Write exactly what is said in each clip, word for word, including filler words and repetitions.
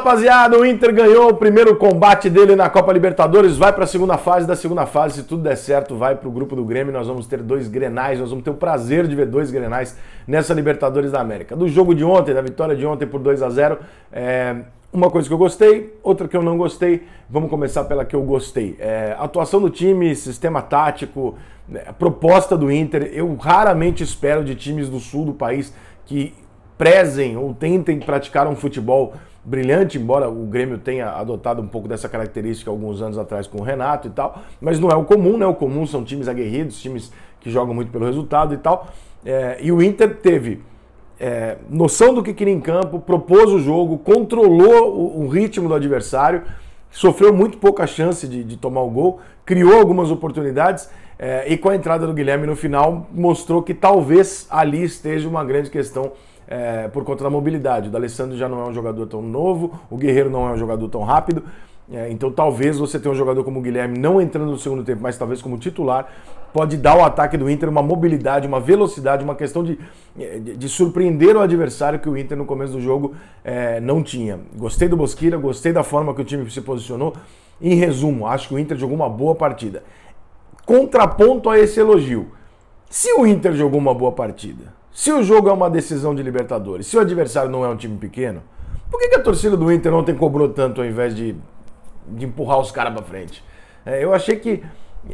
rapaziada, o Inter ganhou o primeiro combate dele na Copa Libertadores, vai para a segunda fase, da segunda fase, se tudo der certo, vai para o grupo do Grêmio, nós vamos ter dois Grenais, nós vamos ter o prazer de ver dois Grenais nessa Libertadores da América. Do jogo de ontem, da vitória de ontem por dois a zero, é, uma coisa que eu gostei, outra que eu não gostei, vamos começar pela que eu gostei. É, atuação do time, sistema tático, é, proposta do Inter, eu raramente espero de times do sul do país que prezem ou tentem praticar um futebol brilhante, embora o Grêmio tenha adotado um pouco dessa característica alguns anos atrás com o Renato e tal, mas não é o comum, né? O comum são times aguerridos, times que jogam muito pelo resultado e tal. É, e o Inter teve é, noção do que queria em campo, propôs o jogo, controlou o, o ritmo do adversário, sofreu muito pouca chance de, de tomar o gol, criou algumas oportunidades é, e com a entrada do Guilherme no final mostrou que talvez ali esteja uma grande questão É, por conta da mobilidade. O D'Alessandro já não é um jogador tão novo, o Guerreiro não é um jogador tão rápido, é, então talvez você tenha um jogador como o Guilherme não entrando no segundo tempo, mas talvez como titular, pode dar ao ataque do Inter uma mobilidade, uma velocidade, uma questão de, de, de surpreender o adversário que o Inter no começo do jogo é, não tinha. Gostei do Bosquilha, gostei da forma que o time se posicionou. Em resumo, acho que o Inter jogou uma boa partida. Contraponto a esse elogio. Se o Inter jogou uma boa partida, se o jogo é uma decisão de Libertadores, se o adversário não é um time pequeno, por que, que a torcida do Inter ontem cobrou tanto ao invés de, de empurrar os caras pra frente? É, eu achei que...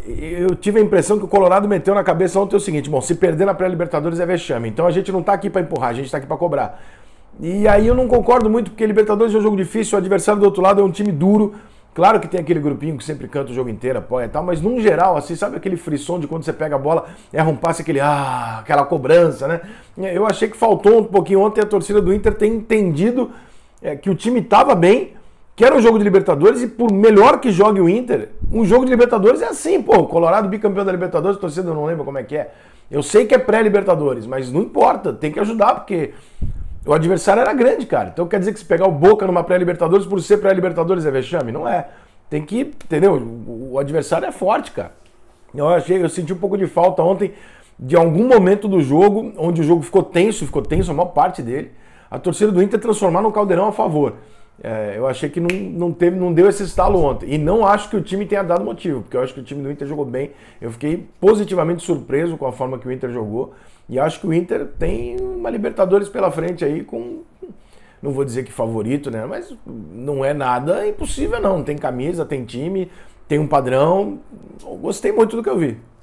Eu tive a impressão que o Colorado meteu na cabeça ontem o seguinte: bom, se perder na pré-Libertadores é vexame, então a gente não tá aqui pra empurrar, a gente tá aqui pra cobrar. E aí eu não concordo muito, porque Libertadores é um jogo difícil, o adversário do outro lado é um time duro. Claro que tem aquele grupinho que sempre canta o jogo inteiro, apoia e tal, mas num geral, assim, sabe aquele frisson de quando você pega a bola, erra um passe, aquele, ah, aquela cobrança, né? Eu achei que faltou um pouquinho ontem a torcida do Inter ter entendido é, que o time estava bem, que era um jogo de Libertadores, e por melhor que jogue o Inter, um jogo de Libertadores é assim, pô, Colorado bicampeão da Libertadores, a torcida não lembra como é que é. Eu sei que é pré-Libertadores, mas não importa, tem que ajudar, porque o adversário era grande, cara. Então quer dizer que se pegar o Boca numa pré-Libertadores, por ser pré-Libertadores é vexame? Não é. Tem que, entendeu? O adversário é forte, cara. Eu achei, eu senti um pouco de falta ontem de algum momento do jogo, onde o jogo ficou tenso, ficou tenso a maior parte dele, a torcida do Inter transformar num caldeirão a favor. É, eu achei que não, não, teve, não deu esse estalo ontem. E não acho que o time tenha dado motivo, porque eu acho que o time do Inter jogou bem. Eu fiquei positivamente surpreso com a forma que o Inter jogou. E acho que o Inter tem uma Libertadores pela frente aí com... Não vou dizer que favorito, né? Mas não é nada impossível, não. Tem camisa, tem time, tem um padrão. Eu gostei muito do que eu vi.